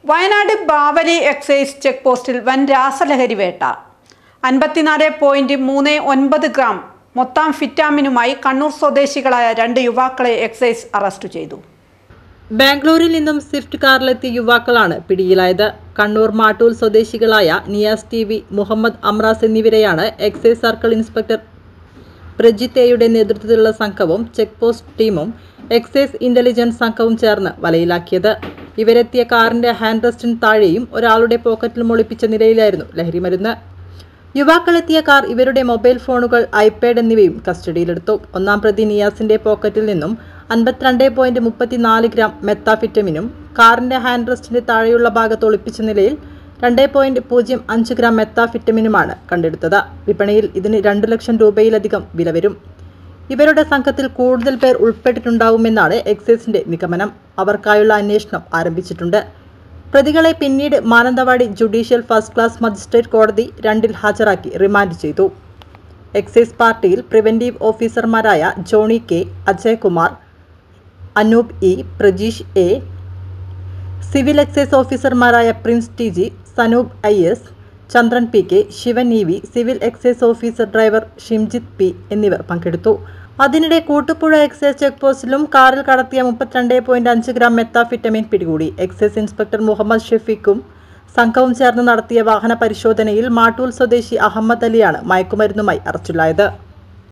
Wayanad Bavali excise check പോസ്റ്റിൽ വൻ രാസലഹരി വേട്ട. 54.39 ഗ്രാം മൊത്തം ഫിറ്റാമിനുമായി കണ്ണൂർ സ്വദേശികളായ 2 യുവാക്കളെ എക്സൈസ് അറസ്റ്റ് ചെയ്തു. ബാംഗ്ലൂരിൽ നിന്നും സ്വിഫ്റ്റ് കാറിലെത്തിയ യുവാക്കളാണ് പിടിയിലായത്. കണ്ണൂർ മാട്ടൂൽ സ്വദേശികളായ നിയാസ് ടി വി, മുഹമ്മദ് അമ്രാസ് എന്നിവരെയാണ് എക്സൈസ് സർക്കിൾ ഇൻസ്പെക്ടർ പ്രജിത്ത് എയുടെ നേതൃത്വത്തിലുള്ള സംഘവും ചെക്ക് പോസ്റ്റ് ടീമും എക്സൈസ് ഇന്റലിജൻസ് സംഘവും ചേർന്ന് വലയിലാക്കിയത്. ഇവരെത്തിയ കാറിന്റെ ഹാൻഡ് റെസ്റ്റിന് താഴെയും ഒരാളുടെ പോക്കറ്റിലും ഒളിപ്പിച്ച നിലയിലായിരുന്നു ലഹരിമരുന്ന്. യുവാക്കളെത്തിയ കാർ, ഇവരുടെ മൊബൈൽ ഫോണുകൾ, ഐപാഡ് എന്നിവയും കസ്റ്റഡിയിലെടുത്തു. ഒന്നാം പ്രതി നിയാസിന്റെ പോക്കറ്റിൽ നിന്നും 52.34 ഗ്രാം മെത്താഫിറ്റമിനും കാറിന്റെ ഹാൻഡ് റെസ്റ്റിന്റെ താഴെയുള്ള ഭാഗത്ത് ഒളിപ്പിച്ച നിലയിൽ 2.05 ഗ്രാം മെത്താഫിറ്റമിനുമാണ് കണ്ടെടുത്തത്. വിപണിയിൽ ഇതിന് 2 ലക്ഷം രൂപയിലധികം വില വരും. ഇവരുടെ സംഘത്തിൽ കൂടുതൽ പേർ ഉൾപ്പെട്ടിട്ടുണ്ടാവുമെന്നാണ് എക്സൈസിന്റെ നിഗമനം. അവർക്കായുള്ള അന്വേഷണം ആരംഭിച്ചിട്ടുണ്ട്. പ്രതികളെ പിന്നീട് Mananthavady judicial first class magistrate കോടതി 2-ൽ ഹാജരാക്കി റിമാൻഡ് ചെയ്തു. എക്സൈസ് പാർട്ടിയിൽ പ്രിവന്റീവ് ഓഫീസർമാരായ Johny K, Ajaykumar, Anoop E, Prajeesh A, civil excise ഓഫീസർമാരായ Prince T G, Sanoop IS, Chandran PK, Sivan EV, civil excise officer driver Shimjith P എന്നിവർ പങ്കെടുത്തു. അതിനിടെ കൂട്ടുപുഴ എക്സൈസ് ചെക്ക് പോസ്റ്റിലും കാറിൽ കടത്തിയ 32.5 ഗ്രാം മെത്താഫിറ്റമിൻ പിടികൂടി. എക്സൈസ് ഇൻസ്പെക്ടർ മുഹമ്മദ് ഷെഫീഖും സംഘവും ചേർന്ന് നടത്തിയ വാഹന പരിശോധനയിൽ മാട്ടൂൽ സ്വദേശി അഹമ്മദ് അലിയാണ് മയക്കുമരുന്നുമായി അറസ്റ്റിലായത്.